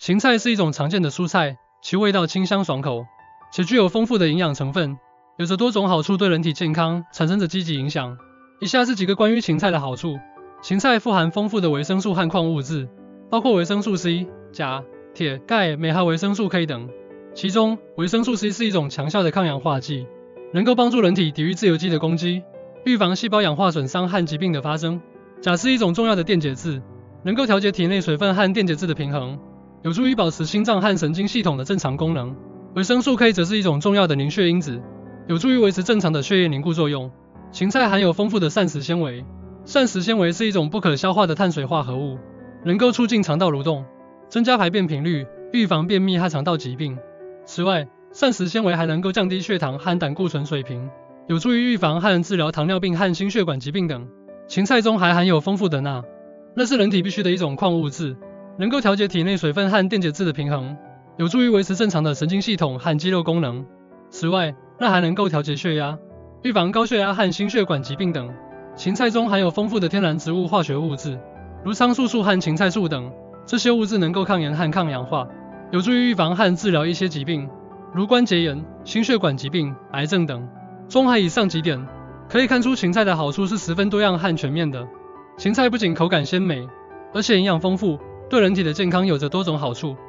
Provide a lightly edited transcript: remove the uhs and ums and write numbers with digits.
芹菜是一种常见的蔬菜，其味道清香爽口，且具有丰富的营养成分，有着多种好处，对人体健康产生着积极影响。以下是几个关于芹菜的好处。芹菜富含丰富的维生素和矿物质，包括维生素 C、钾、铁、钙、镁和维生素 K 等。其中，维生素 C 是一种强效的抗氧化剂，能够帮助人体抵御自由基的攻击，预防细胞氧化损伤和疾病的发生。钾是一种重要的电解质，能够调节体内水分和电解质的平衡，有助于保持心脏和神经系统的正常功能。维生素 K 则是一种重要的凝血因子，有助于维持正常的血液凝固作用。芹菜含有丰富的膳食纤维，膳食纤维是一种不可消化的碳水化合物，能够促进肠道蠕动，增加排便频率，预防便秘和肠道疾病。此外，膳食纤维还能够降低血糖和胆固醇水平，有助于预防和治疗糖尿病和心血管疾病等。芹菜中还含有丰富的钠，那是人体必需的一种矿物质，能够调节体内水分和电解质的平衡，有助于维持正常的神经系统和肌肉功能。此外，钠还能够调节血压，预防高血压和心血管疾病等。芹菜中含有丰富的天然植物化学物质，如苍素素和芹菜素等，这些物质能够抗炎和抗氧化，有助于预防和治疗一些疾病，如关节炎、心血管疾病、癌症等。综合以上几点，可以看出芹菜的好处是十分多样和全面的。芹菜不仅口感鲜美，而且营养丰富，对人体的健康有着多种好处。